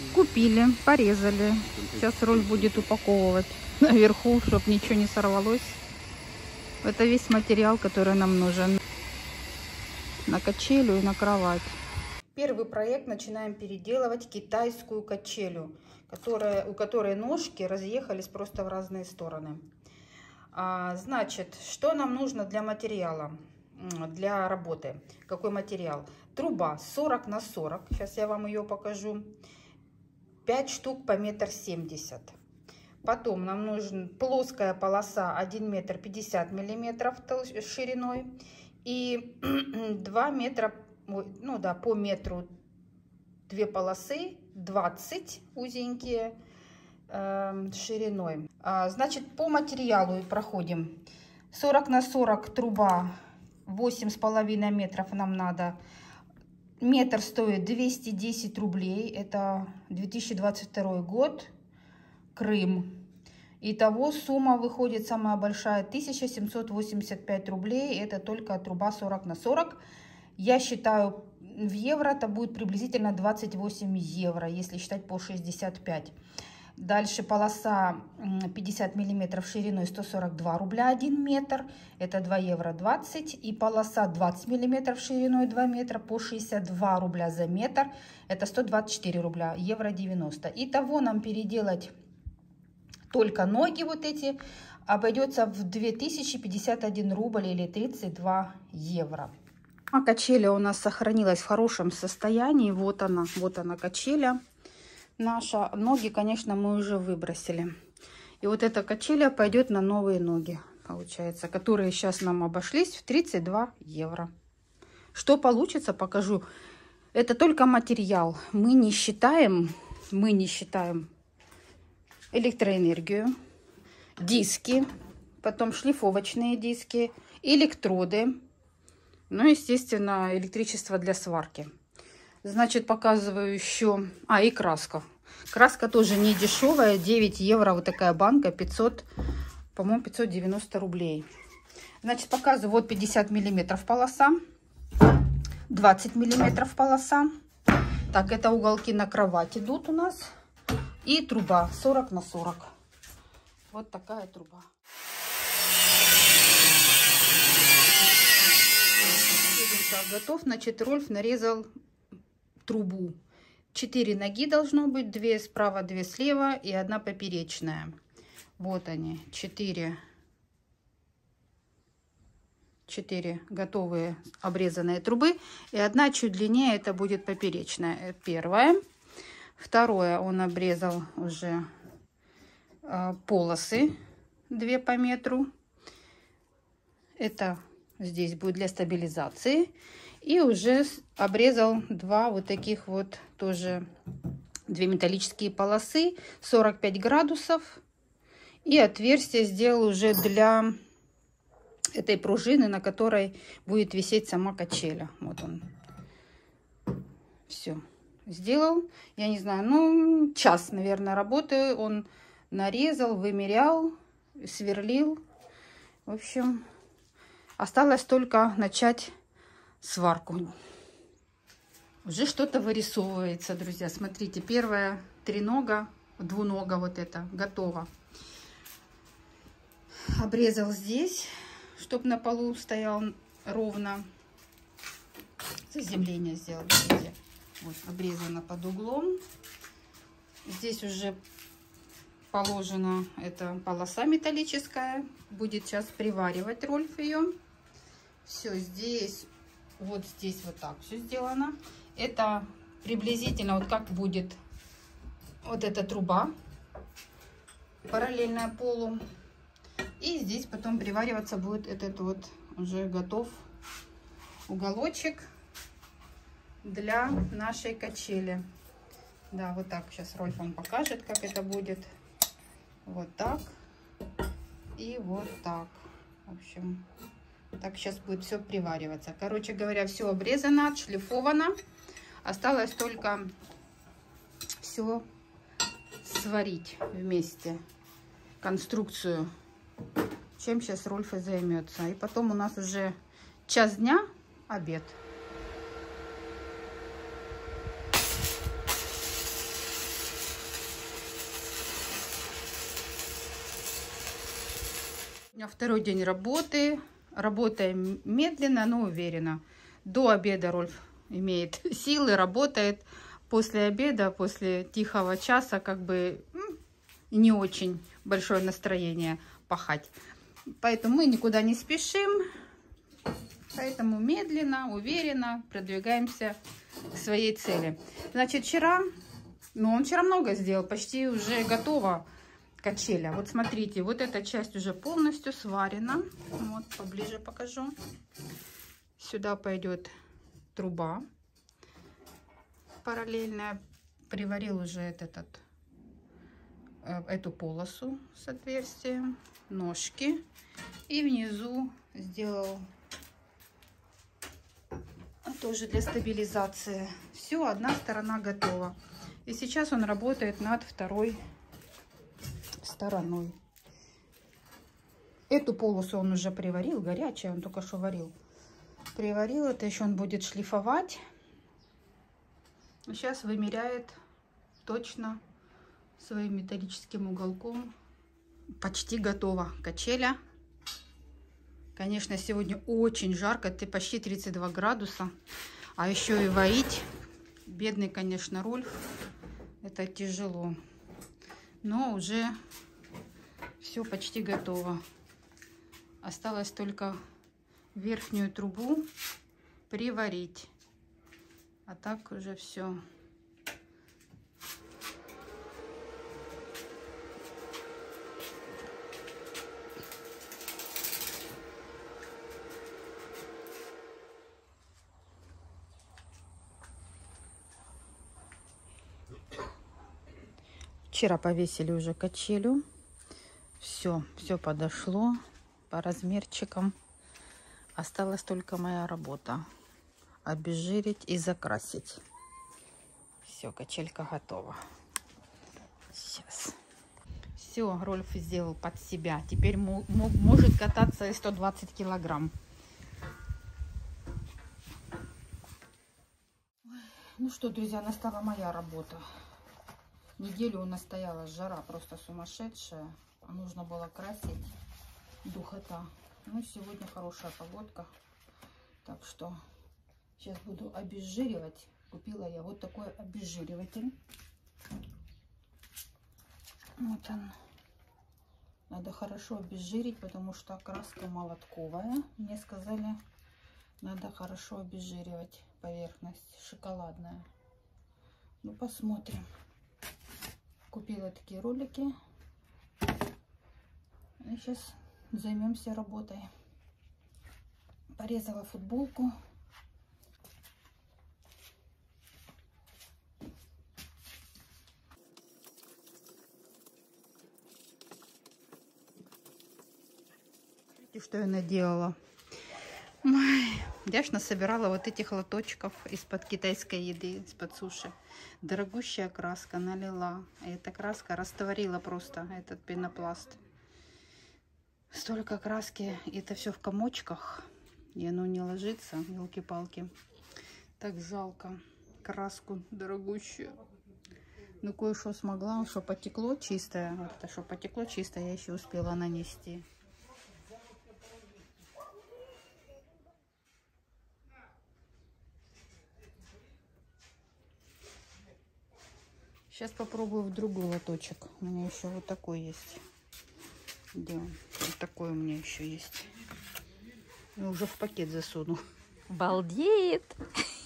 Купили, порезали. Сейчас Рольф будет упаковывать наверху, чтобы ничего не сорвалось. Это весь материал, который нам нужен на качелю и на кровать. Первый проект начинаем переделывать китайскую качелю, у которой ножки разъехались просто в разные стороны. Значит, что нам нужно для материала, для работы? Какой материал? Труба 40 на 40. Сейчас я вам ее покажу. 5 штук по 1,70 м. Потом нам нужна плоская полоса 1 метр 50 миллиметров шириной и 2 метра, ну да, по метру 2 полосы 20 узенькие шириной. Значит, по материалу проходим 40 на 40 труба, 8,5 метров нам надо. Метр стоит 210 рублей. Это 2022 год. Крым. Итого сумма выходит самая большая 1785 рублей. Это только труба 40 на 40. Я считаю, в евро это будет приблизительно 28 евро, если считать по 65. Дальше полоса 50 миллиметров шириной 142 рубля 1 метр. Это 2 евро 20. И полоса 20 миллиметров шириной 2 метра по 62 рубля за метр. Это 124 рубля, евро 90. Итого нам переделать только ноги вот эти обойдется в 2051 рубль или 32 евро. Качеля у нас сохранилась в хорошем состоянии. Вот она качеля наша. Ноги, конечно, мы уже выбросили. И вот эта качеля пойдет на новые ноги, получается, которые сейчас нам обошлись в 32 евро. Что получится, покажу. Это только материал. Мы не считаем электроэнергию, диски, потом шлифовочные диски, электроды, ну, естественно, электричество для сварки. Значит, показываю еще... и краска. Краска тоже не дешевая, 9 евро, вот такая банка, 500, по-моему, 590 рублей. Значит, показываю, вот 50 миллиметров полоса, 20 миллиметров полоса. Так, это уголки на кровать идут у нас. И труба 40 на 40. Вот такая труба. Готов. Значит, Рольф нарезал трубу. 4 ноги должно быть. 2 справа, 2 слева и 1 поперечная. Вот они. 4 готовые обрезанные трубы. И 1 чуть длиннее. Это будет поперечная. Первая. Второе, он обрезал уже полосы 2 по метру. Это здесь будет для стабилизации. И уже обрезал 2 вот таких вот тоже 2 металлические полосы 45 градусов. И отверстие сделал уже для этой пружины, на которой будет висеть сама качеля. Вот он. Все. Сделал, я не знаю, ну, час, наверное, работы. Он нарезал, вымерял, сверлил. В общем, осталось только начать сварку. Уже что-то вырисовывается, друзья. Смотрите, первая тренога, двунога вот это, готово. Обрезал здесь, чтобы на полу стоял ровно. Заземление сделал, видите. Вот, обрезано под углом. Здесь уже положена эта полоса металлическая. Будет сейчас приваривать Рольф ее. Все здесь, вот так все сделано. Это приблизительно вот как будет вот эта труба, параллельная полу. И здесь потом привариваться будет этот вот уже готов уголочек для нашей качели. Да, вот так. Сейчас Рольф вам покажет, как это будет. Вот так. И вот так. В общем, так сейчас будет все привариваться. Короче говоря, все обрезано, отшлифовано. Осталось только все сварить вместе. Конструкцию. Чем сейчас Рольф и займется. И потом у нас уже час дня, обед. меня второй день работы. Работаем медленно, но уверенно. До обеда Рольф имеет силы, работает. После обеда, после тихого часа, как бы не очень большое настроение пахать. Поэтому мы никуда не спешим. Поэтому медленно, уверенно продвигаемся к своей цели. Значит, вчера, он вчера много сделал, почти уже готова качеля. Вот смотрите, вот эта часть уже полностью сварена. Вот, поближе покажу. Сюда пойдет труба параллельная. Приварил уже эту полосу с отверстием, ножки. И внизу сделал тоже для стабилизации. Все, одна сторона готова. И сейчас он работает над второй стороной. Эту полосу он уже приварил, горячая, он только что варил. Приварил, это еще он будет шлифовать. Сейчас вымеряет точно своим металлическим уголком. Почти готова качеля. Конечно, сегодня очень жарко, это почти 32 градуса. А еще и варить. Бедный, конечно, Рольф. Это тяжело. Но уже все почти готово. Осталось только верхнюю трубу приварить. А так уже все. Вчера повесили уже качелю. Все подошло по размерчикам. Осталась только моя работа. Обезжирить и закрасить. Все, качелька готова. Сейчас. Все, Рольф сделал под себя. Теперь может кататься и 120 килограмм. Ну что, друзья, настала моя работа. Неделю у нас стояла жара просто сумасшедшая. Нужно было красить. Духота. Ну, сегодня хорошая погодка. Так что сейчас буду обезжиривать. Купила я вот такой обезжириватель. Вот он. Надо хорошо обезжирить, потому что краска молотковая. Мне сказали, надо хорошо обезжиривать поверхность. Шоколадная. Ну, посмотрим. Купила такие ролики. И сейчас займемся работой. Порезала футболку. Видите, что я наделала? Я ж насобирала вот этих лоточков из-под китайской еды, из-под суши. Дорогущая краска налила. Эта краска растворила просто этот пенопласт. Столько краски, это все в комочках. И оно не ложится, елки-палки. Так жалко. Краску дорогущую. Ну, кое-что смогла, что потекло чистое. Вот это, что потекло чистое, я еще успела нанести. Сейчас попробую в другой лоточек. У меня еще вот такой есть. Да, вот такой у меня еще есть. Я уже в пакет засуну. Балдеет!